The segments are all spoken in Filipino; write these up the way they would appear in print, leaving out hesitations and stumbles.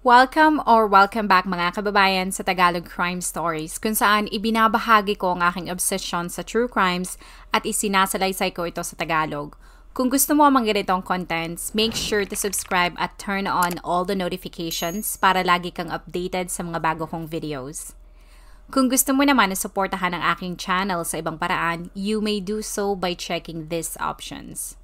Welcome back mga kababayan sa Tagalog Crime Stories kung saan ibinabahagi ko ang aking obsession sa true crimes at isinasalaysay ko ito sa Tagalog. Kung gusto mo ang mga ganitong contents, make sure to subscribe at turn on all the notifications para lagi kang updated sa mga bago kong videos. Kung gusto mo naman na suportahan ang aking channel sa ibang paraan, you may do so by checking these options.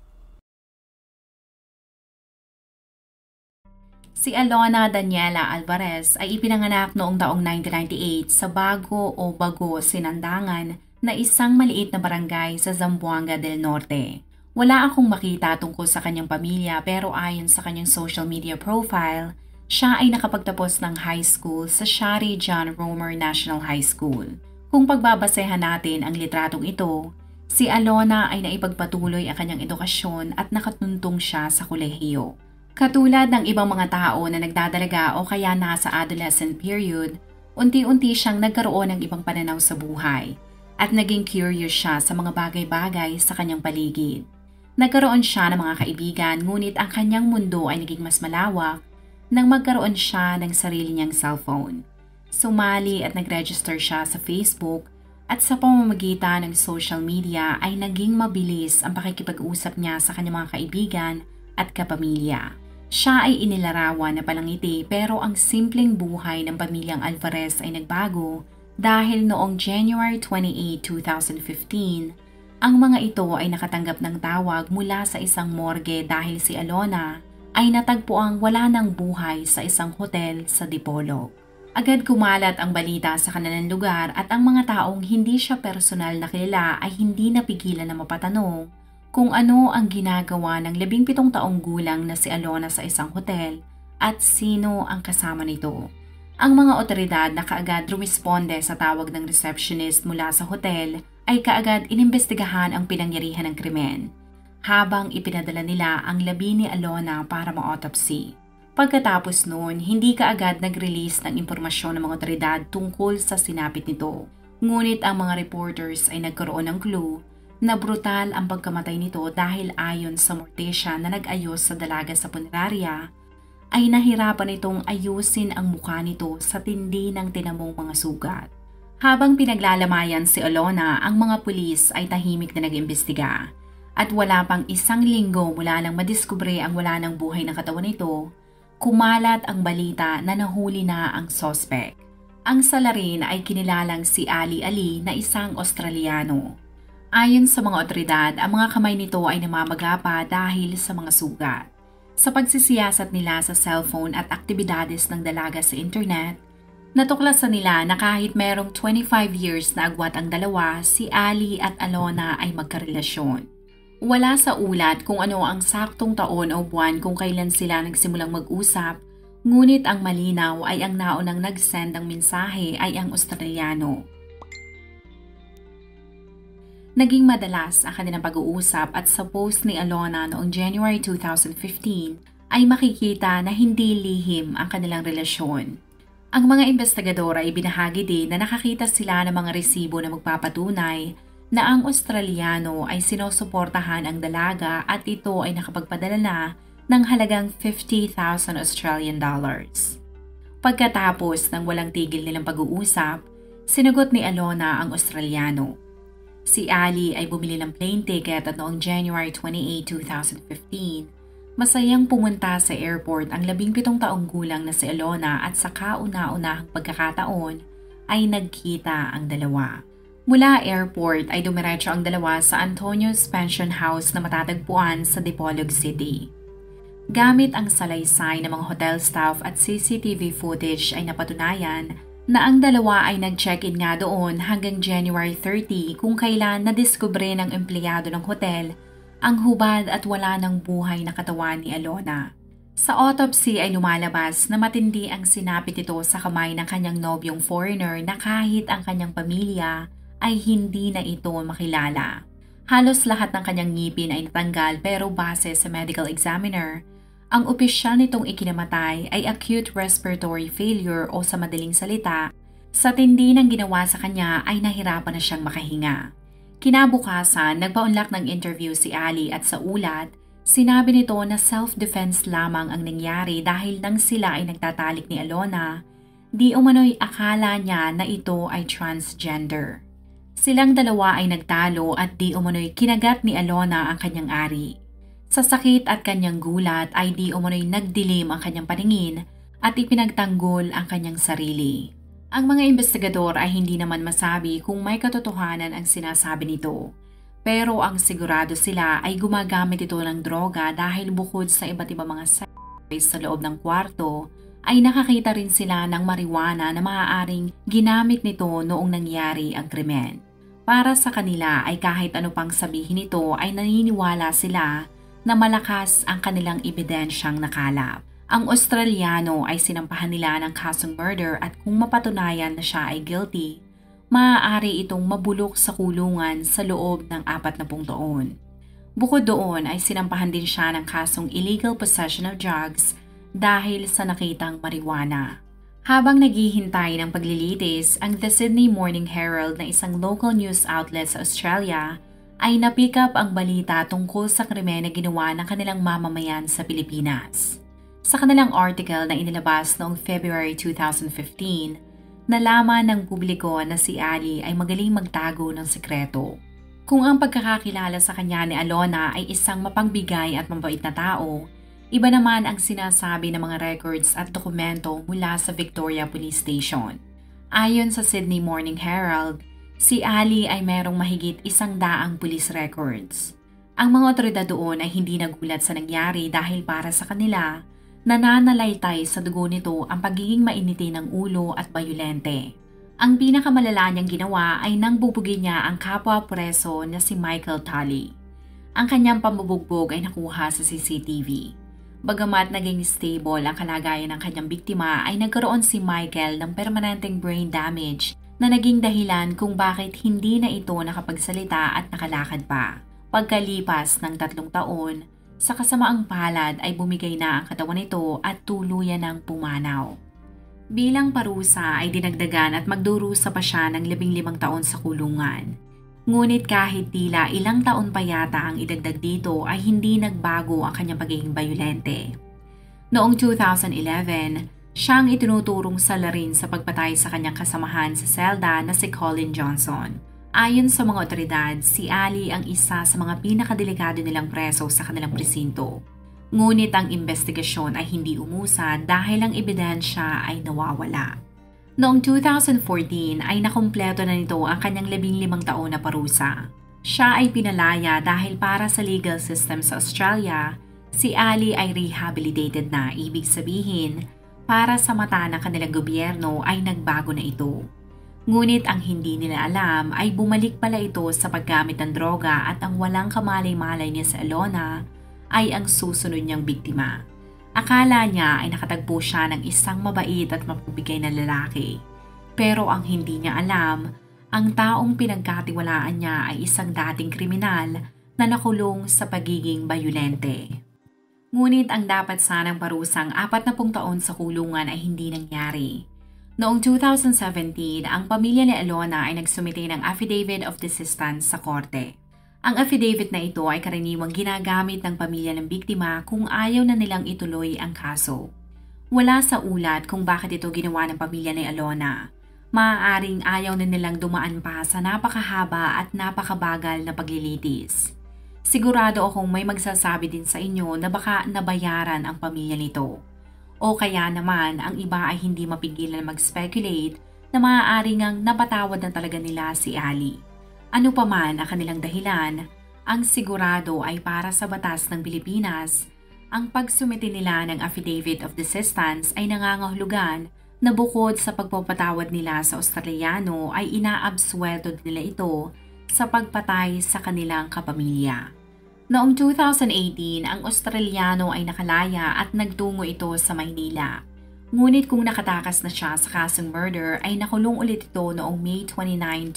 Si Alona Daniela Alvarez ay ipinanganak noong taong 1998 sa Bago o Bago, Sinandangan na isang maliit na barangay sa Zamboanga del Norte. Wala akong makita tungkol sa kanyang pamilya pero ayon sa kanyang social media profile, siya ay nakapagtapos ng high school sa Shari John Romer National High School. Kung pagbabasehan natin ang litratong ito, si Alona ay naipagpatuloy ang kanyang edukasyon at nakatuntong siya sa kolehiyo. Katulad ng ibang mga tao na nagdadalaga o kaya nasa adolescent period, unti-unti siyang nagkaroon ng ibang pananaw sa buhay at naging curious siya sa mga bagay-bagay sa kanyang paligid. Nagkaroon siya ng mga kaibigan ngunit ang kanyang mundo ay naging mas malawak nang magkaroon siya ng sarili niyang cellphone. Sumali at nag-register siya sa Facebook at sa pamamagitan ng social media ay naging mabilis ang pakikipag-usap niya sa kanyang mga kaibigan at kapamilya. Siya ay inilarawan na palangiti pero ang simpleng buhay ng pamilyang Alvarez ay nagbago dahil noong January 28, 2015, ang mga ito ay nakatanggap ng tawag mula sa isang morgue dahil si Alona ay natagpuang wala ng buhay sa isang hotel sa Dipolog. Agad kumalat ang balita sa kanilang lugar at ang mga taong hindi siya personal na kilala ay hindi napigilan na mapatanong kung ano ang ginagawa ng 17 taong gulang na si Alona sa isang hotel at sino ang kasama nito. Ang mga otoridad na kaagad rumisponde sa tawag ng receptionist mula sa hotel ay kaagad inimbestigahan ang pinangyarihan ng krimen, habang ipinadala nila ang labi ni Alona para ma-autopsy. Pagkatapos noon, hindi kaagad nag-release ng impormasyon ng mga otoridad tungkol sa sinapit nito. Ngunit ang mga reporters ay nagkaroon ng clue na brutal ang pagkamatay nito dahil ayon sa mortesya na nag-ayos sa dalaga sa punerarya, ay nahirapan itong ayusin ang mukha nito sa tindi ng tinamong mga sugat. Habang pinaglalamayan si Alona, ang mga pulis ay tahimik na nag-imbestiga at wala pang isang linggo mula nang madiskubre ang wala ng buhay ng katawan nito, kumalat ang balita na nahuli na ang suspect. Ang salarin ay kinilalang si Ali Ali na isang Australiano. Ayon sa mga otoridad, ang mga kamay nito ay namamaga pa dahil sa mga sugat. Sa pagsisiyasat nila sa cellphone at aktibidades ng dalaga sa internet, natuklasan nila na kahit merong 25 years na agwat ang dalawa, si Ali at Alona ay magkarelasyon. Wala sa ulat kung ano ang saktong taon o buwan kung kailan sila nagsimulang mag-usap, ngunit ang malinaw ay ang naunang nag-send ng mensahe ay ang Australiano. Naging madalas ang kanilang pag-uusap at sa post ni Alona noong January 2015 ay makikita na hindi lihim ang kanilang relasyon. Ang mga investigador ay binahagi din na nakakita sila ng mga resibo na magpapatunay na ang Australiano ay sinusuportahan ang dalaga at ito ay nakapagpadala na ng halagang 50,000 Australian dollars. Pagkatapos ng walang tigil nilang pag-uusap, sinagot ni Alona ang Australiano. Si Ali ay bumili ng plane ticket at noong January 28, 2015, masayang pumunta sa airport ang 17 taong gulang na si Alona at sa kauna-unahang pagkakataon ay nagkita ang dalawa. Mula airport ay dumiretso ang dalawa sa Antonio's Pension House na matatagpuan sa Dipolog City. Gamit ang salaysay ng mga hotel staff at CCTV footage ay napatunayan na ang dalawa ay nag-check-in nga doon hanggang January 30 kung kailan nadiskubre ng empleyado ng hotel ang hubad at wala ng buhay na katawan ni Alona. Sa autopsy ay lumalabas na matindi ang sinapit ito sa kamay ng kanyang nobyong foreigner na kahit ang kanyang pamilya ay hindi na ito makilala. Halos lahat ng kanyang ngipin ay natanggal pero base sa medical examiner, ang opisyal nitong ikinamatay ay acute respiratory failure o sa madaling salita, sa tindi ng ginawa sa kanya ay nahirapan na siyang makahinga. Kinabukasan, nagpaunlak ng interview si Ali at sa ulat, Sinabi nito na self-defense lamang ang nangyari dahil nang sila ay nagtatalik ni Alona, di umano'y akala niya na ito ay transgender. Silang dalawa ay nagtalo at di umano'y kinagat ni Alona ang kanyang ari. Sa sakit at kanyang gulat ay di umano'y nagdilim ang kanyang paningin at ipinagtanggol ang kanyang sarili. Ang mga investigador ay hindi naman masabi kung may katotohanan ang sinasabi nito. Pero ang sigurado sila ay gumagamit ito ng droga dahil bukod sa iba't ibang mga sex toys sa loob ng kwarto, ay nakakita rin sila ng marijuana na maaaring ginamit nito noong nangyari ang krimen. Para sa kanila ay kahit ano pang sabihin nito ay naniniwala sila na malakas ang kanilang ebidensyang nakalap. Ang Australiano ay sinampahan nila ng kasong murder at kung mapatunayan na siya ay guilty, maaari itong mabulok sa kulungan sa loob ng 40 taon. Bukod doon ay sinampahan din siya ng kasong illegal possession of drugs dahil sa nakitang marijuana. Habang naghihintay ng paglilitis, ang The Sydney Morning Herald na isang local news outlet sa Australia ay napick up ang balita tungkol sa krimen na ginawa ng kanilang mamamayan sa Pilipinas. Sa kanilang article na inilabas noong February 2015, nalaman ng publiko na si Ali ay magaling magtago ng sekreto. Kung ang pagkakakilala sa kanya ni Alona ay isang mapangbigay at mabait na tao, iba naman ang sinasabi ng mga records at dokumento mula sa Victoria Police Station. Ayon sa Sydney Morning Herald, si Ali ay merong mahigit 100 police records. Ang mga otoridad doon ay hindi nagulat sa nangyari dahil para sa kanila, nananalaytay sa dugo nito ang pagiging mainiti ng ulo at bayolente. Ang pinakamalala niyang ginawa ay nang bubugin niya ang kapwa preso na si Michael Tully. Ang kanyang pambubugbog ay nakuha sa CCTV. Bagamat naging stable ang kalagayan ng kanyang biktima ay nagkaroon si Michael ng permanenteng brain damage na naging dahilan kung bakit hindi na ito nakapagsalita at nakalakad pa. Pagkalipas ng 3 taon, sa kasamaang palad ay bumigay na ang katawan nito at tuluyan ng pumanaw. Bilang parusa ay dinagdagan at magdurusa pa siya ng 15 taon sa kulungan. Ngunit kahit tila ilang taon pa yata ang idagdag dito ay hindi nagbago ang kanyang pagiging bayolente. Noong 2011, siyang itinuturong salarin sa pagpatay sa kanyang kasamahan sa selda na si Colin Johnson. Ayon sa mga otoridad, si Ali ang isa sa mga pinakadelikado nilang preso sa kanilang presinto. Ngunit ang investigasyon ay hindi umusad dahil ang ebidensya ay nawawala. Noong 2014 ay nakumpleto na nito ang kanyang 15 taon na parusa. Siya ay pinalaya dahil para sa legal system sa Australia, si Ali ay rehabilitated na, ibig sabihin, para sa mata ng kanilang gobyerno ay nagbago na ito. Ngunit ang hindi nila alam ay bumalik pala ito sa paggamit ng droga at ang walang kamalay-malay niya sa Alona ay ang susunod niyang biktima. Akala niya ay nakatagpo siya ng isang mabait at mapabigay na lalaki. Pero ang hindi niya alam, ang taong pinagkatiwalaan niya ay isang dating kriminal na nakulong sa pagiging bayolente. Ngunit ang dapat sanang parusang 40 taon sa kulungan ay hindi nangyari. Noong 2017, ang pamilya ni Alona ay nagsumite ng affidavit of desistance sa korte. Ang affidavit na ito ay karaniwang ginagamit ng pamilya ng biktima kung ayaw na nilang ituloy ang kaso. Wala sa ulat kung bakit ito ginawa ng pamilya ni Alona. Maaaring ayaw na nilang dumaan pa sa napakahaba at napakabagal na paglilitis. Sigurado akong may magsasabi din sa inyo na baka nabayaran ang pamilya nito. O kaya naman ang iba ay hindi mapigilan mag-speculate na maaari ngang napatawad na talaga nila si Ali. Ano pa man ang kanilang dahilan, ang sigurado ay para sa batas ng Pilipinas, ang pagsumite nila ng affidavit of desistance ay nangangahulugan na bukod sa pagpapatawad nila sa Australiano ay inaabsuelto nila ito sa pagpatay sa kanilang kapamilya. Noong 2018, ang Australiano ay nakalaya at nagtungo ito sa Maynila. Ngunit kung nakatakas na siya sa kasong murder ay nakulong ulit ito noong May 29,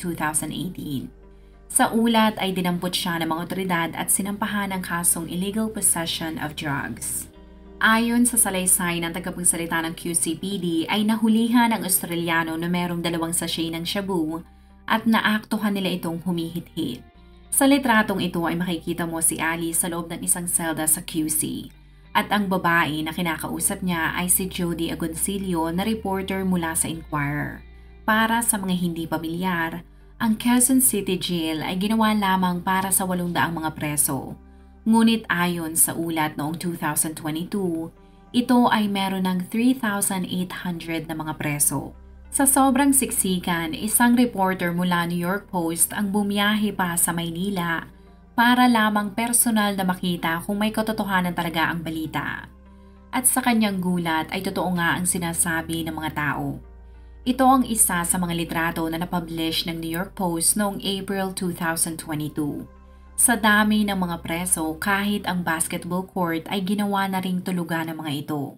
2018. Sa ulat ay dinampot siya ng mga otoridad at sinampahan ng kasong illegal possession of drugs. Ayon sa salaysay ng tagapagsalita ng QCPD ay nahulihan ang Australiano na merong 2 sachet ng shabu at naaktuhan nila itong humihit-hit. Sa litratong ito ay makikita mo si Ali sa loob ng isang selda sa QC. At ang babae na kinakausap niya ay si Jody Agoncillo na reporter mula sa Inquirer. Para sa mga hindi pamilyar, ang Quezon City Jail ay ginawa lamang para sa 800 mga preso. Ngunit ayon sa ulat noong 2022, ito ay meron ng 3,800 na mga preso. Sa sobrang siksikan, isang reporter mula New York Post ang bumiyahe pa sa Maynila para lamang personal na makita kung may katotohanan talaga ang balita. At sa kanyang gulat ay totoo nga ang sinasabi ng mga tao. Ito ang isa sa mga litrato na napublish ng New York Post noong April 2022. Sa dami ng mga preso, kahit ang basketball court ay ginawa na ring tulugan ng mga ito.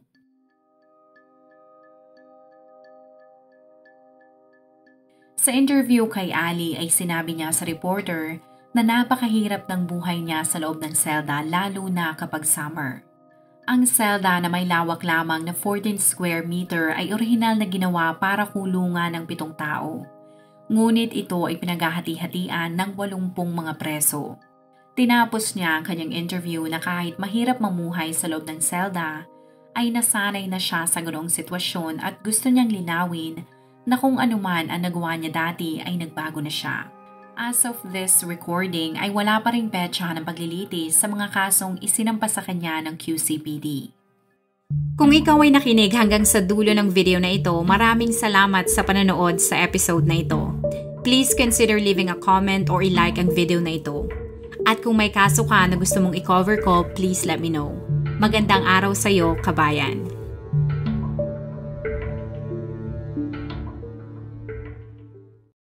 Sa interview kay Ali ay sinabi niya sa reporter na napakahirap ng buhay niya sa loob ng selda lalo na kapag summer. Ang selda na may lawak lamang na 14 square meter ay orihinal na ginawa para kulungan ng 7 tao. Ngunit ito ay pinaghahati-hatian ng 80 mga preso. Tinapos niya ang kanyang interview na kahit mahirap mamuhay sa loob ng selda, ay nasanay na siya sa ganoong sitwasyon at gusto niyang linawin na kung anuman ang nagawa niya dati ay nagbago na siya. As of this recording ay wala pa ring petsa ng paglilitis sa mga kasong isinampa sa kanya ng QCPD. Kung ikaw ay nakinig hanggang sa dulo ng video na ito, maraming salamat sa panonood sa episode na ito. Please consider leaving a comment or i-like ang video na ito. At kung may kaso ka na gusto mong i-cover ko, please let me know. Magandang araw sa iyo, kabayan!